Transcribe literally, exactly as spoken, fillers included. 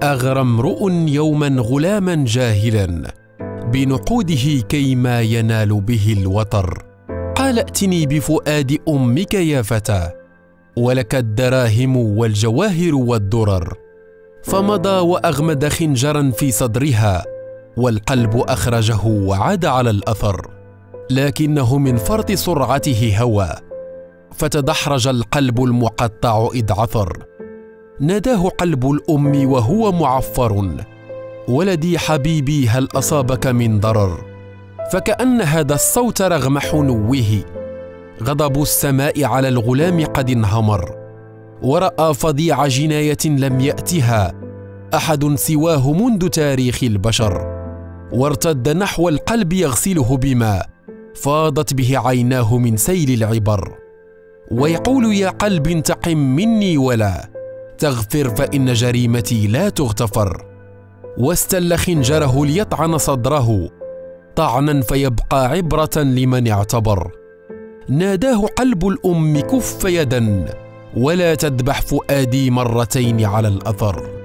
أغرى امرؤ يوما غلاما جاهلا بنقوده كيما ينال به الوطر. قال ائتني بفؤاد أمك يا فتى، ولك الدراهم والجواهر والدرر. فمضى وأغمد خنجرا في صدرها، والقلب أخرجه وعاد على الأثر، لكنه من فرط سرعته هوى، فتدحرج القلب المقطع إذ عثر. ناداه قلب الأم وهو معفر: ولدي حبيبي هل أصابك من ضرر؟ فكأن هذا الصوت رغم حنوه غضب السماء على الغلام قد انهمر، ورأى فظيع جناية لم يأتها أحد سواه منذ تاريخ البشر، وارتد نحو القلب يغسله بماء فاضت به عيناه من سيل العبر، ويقول: يا قلب انتقم مني ولا تغفر فإن جريمتي لا تغتفر. واستل خنجره ليطعن صدره طعنا فيبقى عبرة لمن اعتبر. ناداه قلب الأم: كف يدا ولا تذبح فؤادي مرتين على الأثر.